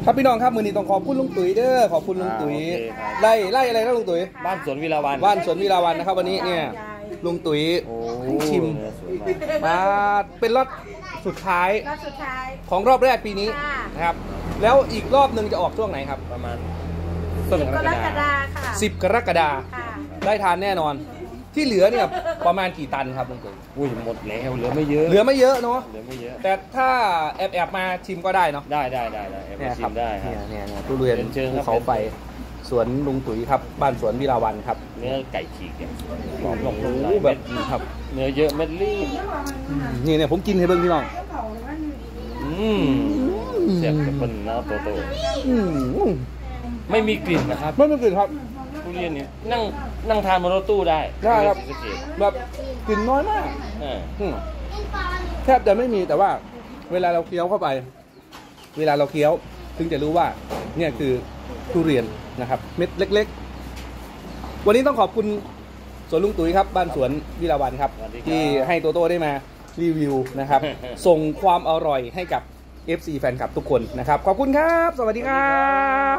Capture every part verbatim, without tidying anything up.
ครับพี่น้องครับมือนี้ต้องขอบคุณลุงตุ๋ยเด้อขอบคุณลุงตุ๋ยไล่ไล่อะไรนะลุงตุ๋ยบ้านสวนวิลาวันบ้านสวนวิลาวันนะครับวันนี้เนี่ยลุงตุ๋ยชิมมาเป็นรอบสุดท้ายของรอบแรกปีนี้นะครับแล้วอีกรอบหนึ่งจะออกช่วงไหนครับประมาณสิบกรกฎาคมสิบกรกฎาได้ทานแน่นอนที่เหลือเนี่ยประมาณกี่ตันครับลุงตุ๋ยอุ้ยหมดแล้วเหลือไม่เยอะเหลือไม่เยอะเนาะเหลือไม่เยอะแต่ถ้าแอบแอบมาชิมก็ได้เนาะได้ได้ได้ได้แอบชิมได้ครับเนี่ยเนี่ยทุเรียนภูเขาไฟสวนลุงตุ๋ยครับบ้านสวนวิลาวันครับเนื้อไก่ฉีกเนี่ยหอมลงแบบครับเนื้อเยอะเม็ดรีบนี่เนี่ยผมกินให้เบิ่งพี่น้องอืมเสียบกับเป็นเนื้อโตโตไม่มีกลิ่นนะครับไม่มีกลิ่นครับทุเรียนนี่นั่งนั่งทานบนรถตู้ได้ได้ครับแบบกลิ่นน้อยมากแทบจะไม่มีแต่ว่าเวลาเราเคี้ยวเข้าไปเวลาเราเคี้ยวถึงจะรู้ว่าเนี่ยคือทุเรียนนะครับเม็ดเล็กๆวันนี้ต้องขอบคุณสวนลุงตุ๋ยครับบ้านสวนวิลาวันครับที่ให้โตโต้ได้มารีวิวนะครับส่งความอร่อยให้กับ เอฟ ซี แฟนคลับทุกคนนะครับขอบคุณครับสวัสดีครับ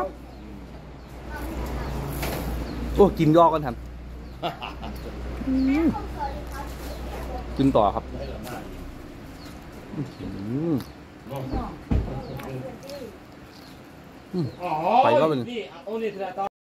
โอ้กินยอกันทันกินต่อครับไปก็เป็น